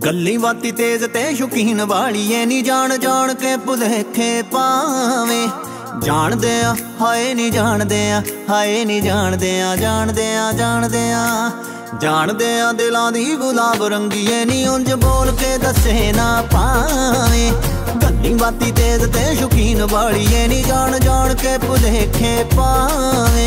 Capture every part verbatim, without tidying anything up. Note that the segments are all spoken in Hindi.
गल्ली बाती तेज ते शौकीन वाली ऐ नी जान जान के भुलेखे पावे जानदे आ हाय नी जानदे आ हाय नी जानदे आ जानदे आ जानदे आ जानदे आ दिलां दी गुलाब रंगी ऐ नी उंज बोल के दसे ना पावे गल्ली बाती तेज ते शौकीन वाली ऐ नी जान जान के भुलेखे पावे।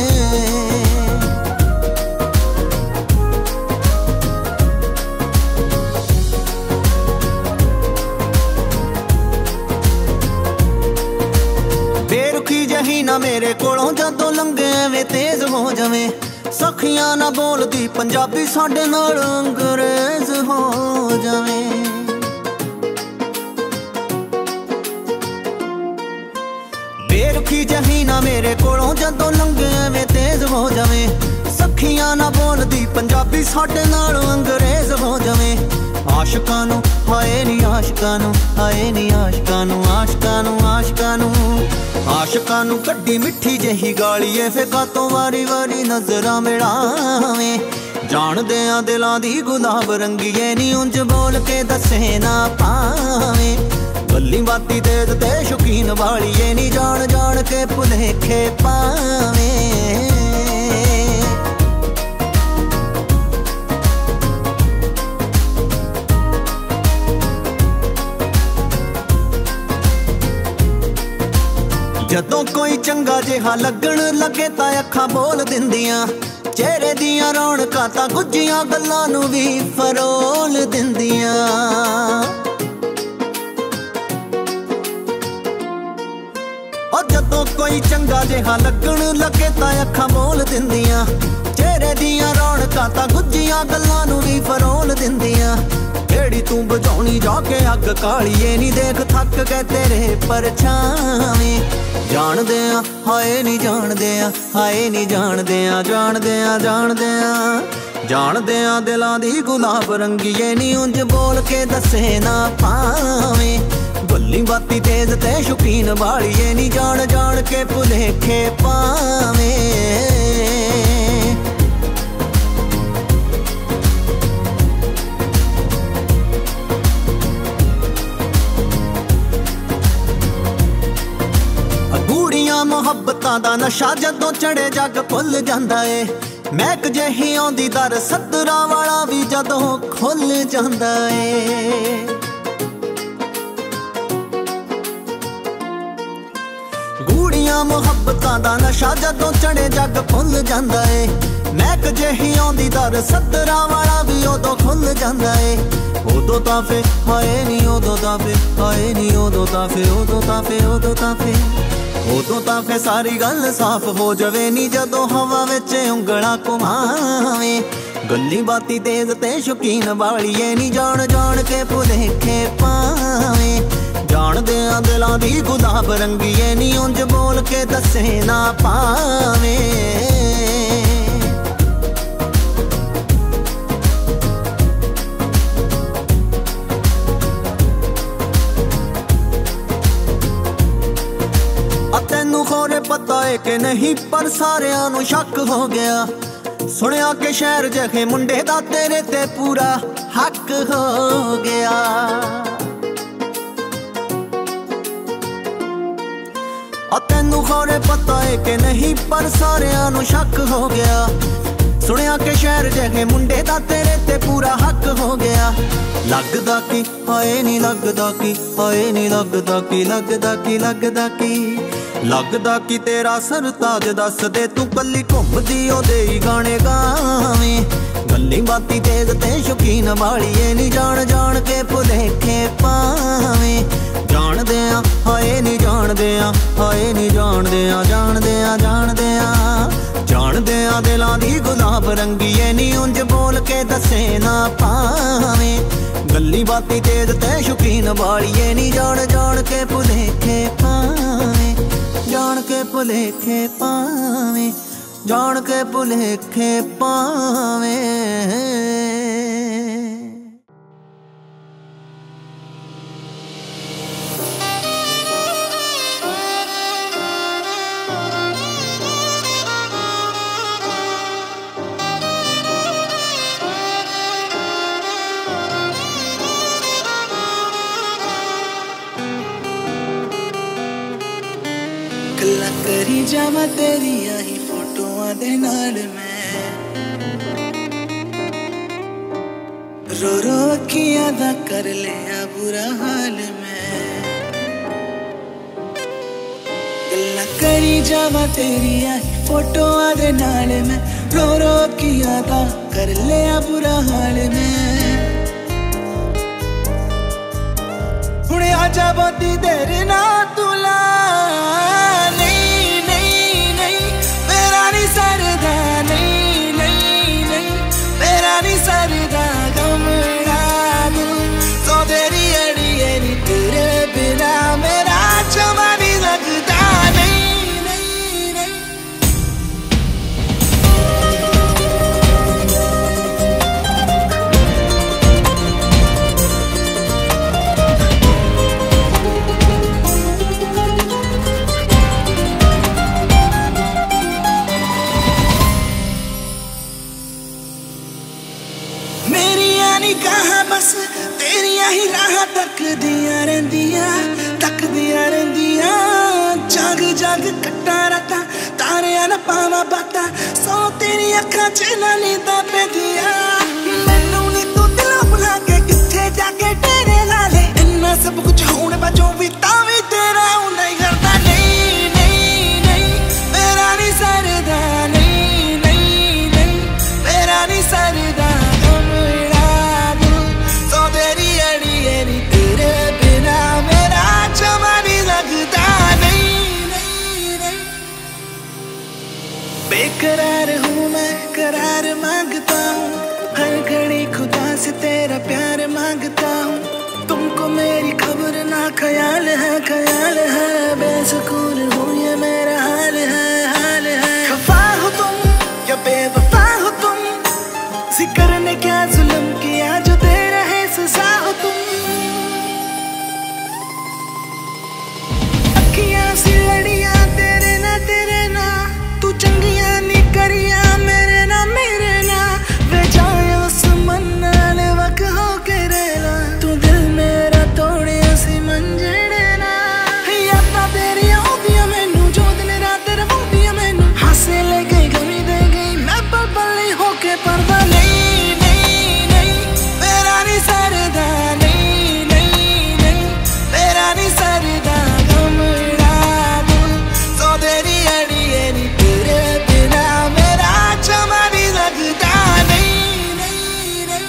बेरुखी जही ना मेरे कोलों जदों लंघे एवें तेज हो जावे सखियां ना बोलदी पंजाबी साडे नाल अंग्रेज हो जावे। बेरुखी जही ना मेरे कोलों जदों लंघे एवें तेज हो जावे सखियां ना बोलदी पंजाबी साडे नाल अंग्रेज हो जावे। आशिकां नूं हाय नी आशिकां नूं हाय नी आशिकां नूं आशिकां नूं आशिकां नूं आशिकां नूं कड्डी मिठी जही गाली ऐ फिर कातों वारी वारी नजरां मिलावे जानदे आ दिलां दी गुलाब रंगी ऐ नी उंज बोल के दसे ना पावे गल्ली बाती तेज ते शौकीन वाली ऐ नी जान जान के भुलेखे पावे। जदों कोई चंगा जिहा लगन लगे तां अखां बोल दिंदियां चेहरे दियां रौनकां तां गुज्जियां गल्लां नूं भी फरोल दिंदियां। ओ जदों कोई चंगा जिहा लगन लगे तां अखां बोल दिंदियां चेहरे दियां रौनकां तां गुज्जियां गल्लां नूं भी फरोल दिंदियां। केड़ी तू बजाउणी जाके अग काली ऐ नी देख थक गए तेरे परछावे जानदे आ हाय नी जानदे आ हाय नी जानदे आ जानदे आ जानदे आ जानदे आ दिलां दी गुलाब रंगी ऐ नी उंज बोल के दसे ना पावे गल्ली बाती तेज ते शौकीन वाली ऐ नी जान जान के भुलेखे पावे। मुहब्बतां दा नशा जदों चढ़े जग भुल जांदा ए महक जही आउंदी दर सदरां वाला भी जदों खुल जांदा ए। गूड़ियां मुहब्बतां दा नशा जदों चढ़े जग भुल जांदा ए महक जही आउंदी दर सदरां वाला भी उदों खुल जांदा ए। उदों तां फे हाय नी उदों तां फे हाय नी उदों तां फे उदों तां फे उदों तां फे उदों तां फे सारी गल साफ हो जावे नी जदों हवा विच उंगलां घुमावे गल्ली बाती तेज ते शौकीन वाली ऐ नी जान जान के भुलेखे पावे जानदे आ दिलां दी गुलाब रंगी ऐ नी उंज बोल के दसे ना पावे। तैनू खोरे पता है कि नहीं पर सारियां नू शक हो गया सुनिया के शहर जखे मुंडे दा तेरे ते पूरा हक हो गया। तैनू खोरे पता है कि नहीं पर सारियां नू शक हो गया सुनिया के शहर जखे मुंडे दा तेरे ते पूरा हक हो गया। लगदा की हाय नी लगदा की हाय नी लगदा की लगदा की लगदा की लगदा कि तेरा सरताज दस दे तू कल्ली घुमदी ओदे ही गाने गावे गल्ली बाती तेज ते शौकीन वाली ऐ नी जान जान के भुलेखे पावे जानदे आ हाय नी जानदे आ हाय नी जानदे आ जानदे आ जानदे आ जानदे आ दिलां दी गुलाब रंगी ऐ नी उंज बोल के दसे ना पावे गल्ली बाती तेज ते शौकीन वाली ऐ नी जान जान के भुलेखे पावे जान के भुलेखे पावे जान के भुलेखे पावे। गल्ला करी जावा तेरिया ही फोटोआं दे नाल मैं, रो रो अखियां दा कर लिया बुरा हाल मैं। गल्ला करी जावा तेरिया ही फोटोआं दे नाल मैं, रो रो अखियां दा कर लिया बुरा हाल मैं। हुणे आजा बहुती देर ना तुला, नहीं नहीं नहीं मेरा नहीं सरदा, नहीं नहीं नहीं मेरा नहीं सरदा गमड़ा दू सो तेरी अड़िए नी तेरे बिना मेरा चमा नहीं लगता, नहीं नहीं नहीं। कहा बस तेरिया ही राह तकदियां रहिंदियां तकदियां रहिंदियां, जाग जाग कट्टा रातां तारियां ना पावा बातां, सौ तेरी अखां च ना नींदां पैंदियां। मैनू नी तू दिलों भुला के किथे जाके तेरे लाले, इन्ना सब कुछ होने बाजों भी तां भी तेरा नहीं करदा, नहीं नहीं नहीं मेरा नहीं सरदा, नहीं नहीं नहीं मेरा नहीं सरदा गमड़ा दू सो तेरी अड़िए नी तेरे बिना मेरा चमा नहीं लगता, नहीं नहीं नहीं। बेकरार हूँ मैं करार मांगता हूँ, हर घड़ी खुदा से तेरा प्यार मांगता हूँ। तुमको मेरी खबर ना ख्याल है ख्याल है, बेसुकून हूँ ये मेरा हाल है हाल है। खफा हो तुम या बेवफा हो तुम, जिक्र ने क्या जुल्म किया जो दे रहे सजा हो तुम। अखियां सी लड़ियां तेरे ना तेरे ना, तू चंगियां नी करिया मेरे ना मेरे ना, वे जाए उस मन नाल वक हो के रहना, तू दिल मेरा तोड़े सी मंजड़े ना। यादां तेरियां आउंदियां मैनू जो दिन रात रवाउंदियां मैनू, हासे ले गई गमी दे गई मैं पल पल नहीं होके परदा, नहीं नहीं नहीं मेरा नहीं सरदा, नहीं नहीं नहीं मेरा नहीं सरदा गमड़ा दू सो तेरी अड़िए नी तेरे बिना मेरा चमा नहीं लगता, नहीं नहीं नहीं।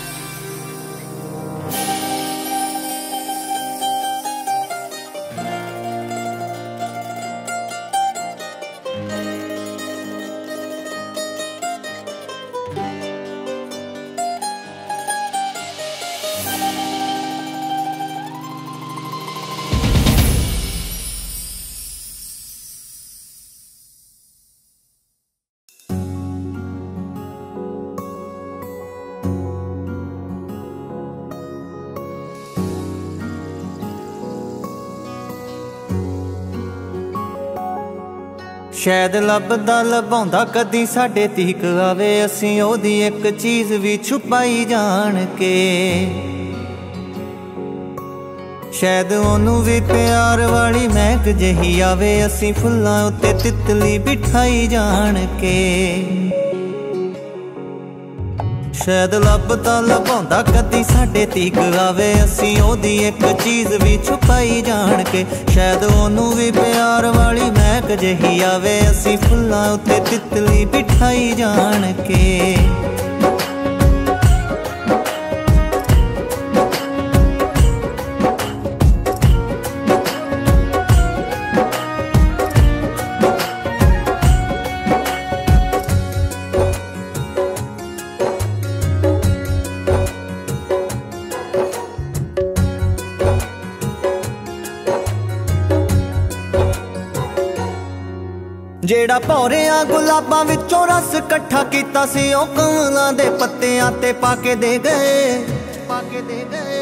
शायद लभदा लभाउंदा कदी साडे तीक आवे, असीं ओदी एक चीज़ भी छुपाई जान के। शायद ओनू भी प्यार वाली महक जही आवे, असीं फुल्लां उत्ते तितली बिठाई जान के। शायद लभदा लभाउंदा कदी साडे तीक आवे, असीं ओदी एक चीज़ भी छुपाई जान के। शायद ओनू भी प्यार वाली महक जही आवे, असीं फुल्लां उत्ते तितली बिठाई जान के। जेड़ा भौरिया गुलाबां विचों रस कट्ठा कीता सी, ओ कमलां दे पत्तियां ते पाके दे गए पाके दे गए।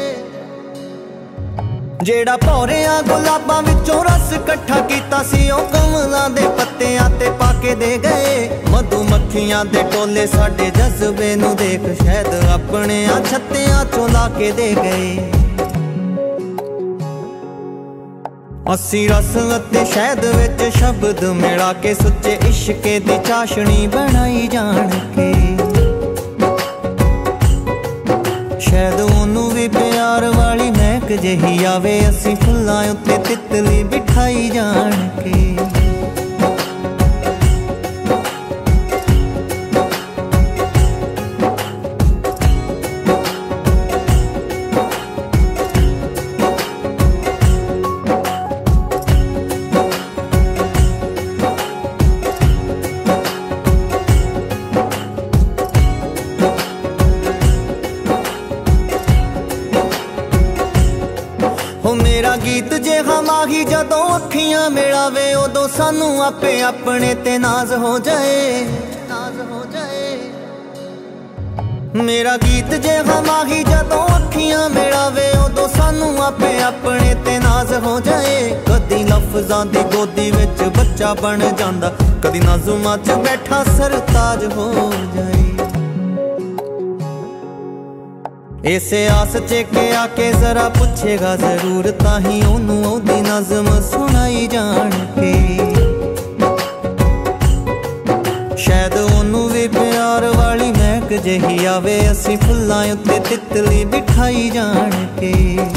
जेड़ा भौरिया गुलाबां विचों रस कट्ठा कीता सी, ओ कमलां दे पत्तियां ते पाके दे गए। मधुमक्खियां दे टोले साडे जज्बे नू देख, शायद अपने छत्तियां चों ला के दे गए। अस्सी रस अते शहद विच शब्द मिला के सुच्चे इश्के दी चाशनी बनाई जान के। शायद ओनू भी प्यार वाली महक जही आवे, असी फुल्लां उत्ते तितली बिठाई जान के। मेरा गीत जे हमाही जदों अखियां मिलावे, उदों सानू आपे अपने ते नाज हो जाए, नाज हो जाए। मेरा गीत जे हमाही जदों अखियां मिलावे, उदों सानू आपे अपने ते नाज हो जाए। कदी लफ्जां दी गोदी विच बच्चा बन जांदा, कदी नाज़ुमां च बैठा सरताज हो जाए। इसे आस च के आके जरा पूछेगा जरूर, ताही ओनू ओदी नज़म सुनाई जान के। शायद ओनू भी प्यार वाली महक जही आवे, असी फुल्लां उत्ते तितली बिठाई जान के।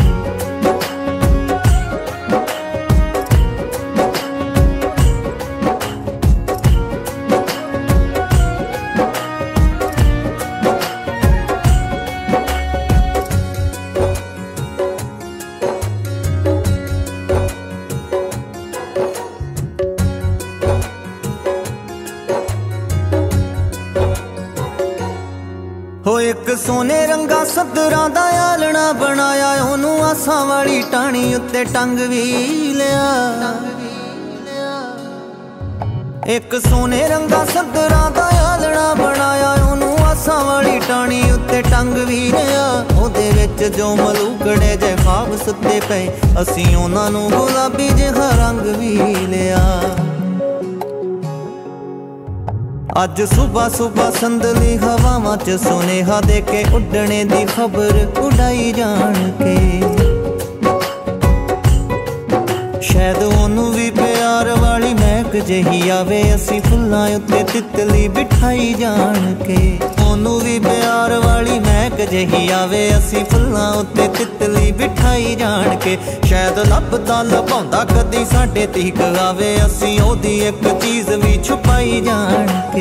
हो एक सोने रंगा सदरां दा आलना बनाया, ओनू आसां वाली टाणी उत्ते टंग भी लिया। एक सोने रंगा सदरां दा आलना बनाया, ओनू आसां वाली टाणी उत्ते टंग भी लिया। ओदे विच जो मलूकड़े जे ख्वाब सुते पे, असीं ओनां नू गुलाबी जिहा रंग भी लिया। अज सुबह सुबह संदली हवावां च सुनेहा दे के उड्डने दी खबर उड़ाई जान के। शायद ओनू भी प्यार वाली महक जही आवे, असी फुल्लां उत्ते तितली बिठाई जान के। ओनू भी प्यार वाली महक जही आवे, असी फुल्लां उत्ते तितली बिठाई जान के। शायद लभदा लभाउंदा कदी साडे तीक आवे, असी ओदी एक चीज भी छुपाई जान के।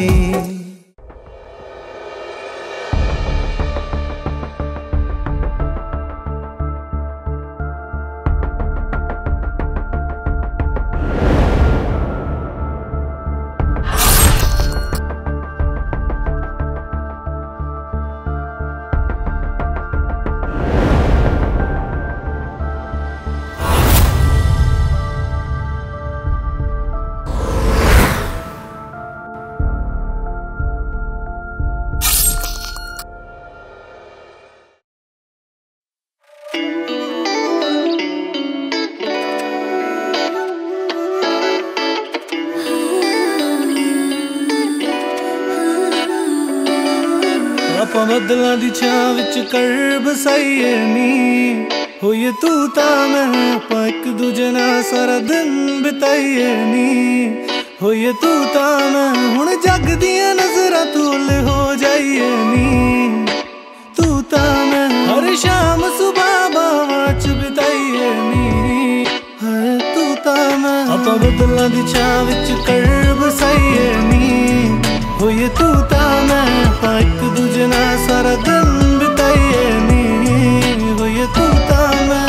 बदलां दी छां विच कर बसाईए नी, होइए तू तां मैं आपां इक दूजे नाल सारा दिन बिताईए नी। होइए तू तां मैं हुण जग दियां नजरां तूल हो जाईए नी। तू तां मैं हर शाम सुबह बावां च बिताईए नी। हाय तू तां मैं आपां बदलां दी छां विच कर बसाईए नी। होइए तू तां मैं आपां इक दूजे नाल सारा दिन बिताईए नी। होइए तू तां मैं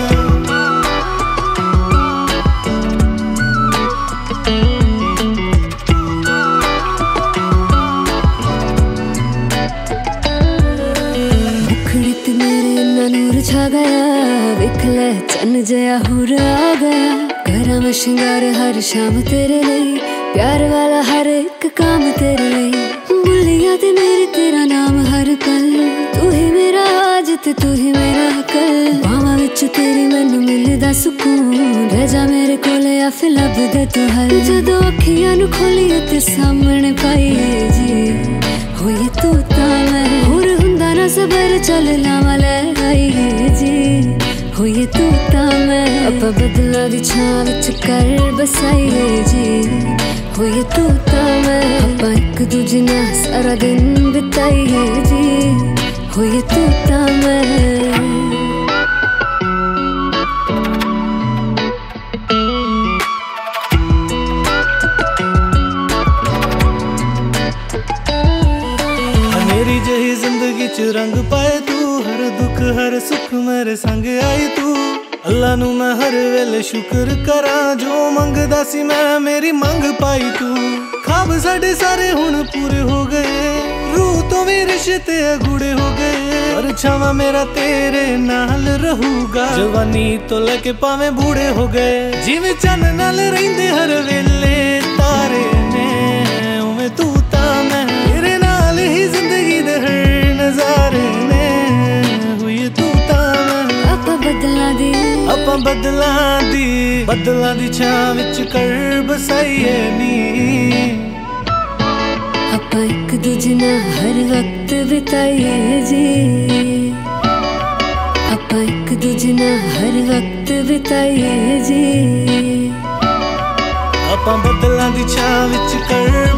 मुखड़ी ते मेरे इन्ना नूर छा गया, वेख लै चन्न जया हुर आ गया। करा मैं शिंगार हर शाम तेरे लिए, प्यार वाला हर एक काम तेरे लिए। बुलिया ते मेरे तेरा नाम हर पल, तू ही मेरा आज ते तू ही मेरा कल। बावां विच तेरी मैनू मिलदा सुकून, रह जा मेरे कोले या फिर लब दे तू हल। जदों अखियां नू खोलीए ते सामने पाईए जी, होइए तू तां मैं होर हुंदा ना सबर चल लावां लै आईए जी। ਹੋਈਏ ਤੂੰ ਤਾਂ ਮੈਂ ਆਪਾਂ ਬਦਲਾਂ ਦੀ ਛਾਂ ਵਿੱਚ ਕਰ ਬਸਾਈਏ ਜੀ ਹੋਈਏ ਤੂੰ ਤਾਂ ਮੈਂ ਆਪਾਂ ਇੱਕ ਦੂਜੇ ਨਾਲ ਸਾਰਾ ਦਿਨ ਬਿਤਾਈਏ ਜੀ ਹੋਈਏ ਤੂੰ ਤਾਂ ਮੈਂ मेरी जही जिंदगी च रंग पाए तू हर दुख हर सुख मेरे संग आई तू अल्लाह नू मैं हर वेले शुक्र करा जो मंगदा सी मैं मेरी मंग पाई तू ख्वाब साडे सारे हुण पूरे हो गए रूह तो भी रिश्ते अगूड़े हो गए पर छावा मेरा तेरे नाल रहूगा जवानी तो लेके पावे बूढ़े हो गए जिवें चन्न नाल रहिंदे हर वेले तारे ने उवें तू तां मैं तेरे नाल ही जिंदगी दे हर नजारे ने हुई तू तां मैं ਆਪਾਂ ਬਦਲਾਂ ਦੀ ਆਪਾਂ ਬਦਲਾਂ ਦੀ ਬਦਲਾਂ ਦੀ ਛਾਂ ਵਿੱਚ ਕਰ ਬਸਾਈਏ ਨੀ ਆਪਾਂ ਇੱਕ ਦੂਜੇ ਨਾਲ ਹਰ ਵਕਤ ਬਿਤਾਈਏ ਜੀ ਆਪਾਂ ਇੱਕ ਦੂਜੇ ਨਾਲ ਹਰ ਵਕਤ ਬਿਤਾਈਏ ਜੀ ਆਪਾਂ ਬਦਲਾਂ ਦੀ ਛਾਂ ਵਿੱਚ ਕਰ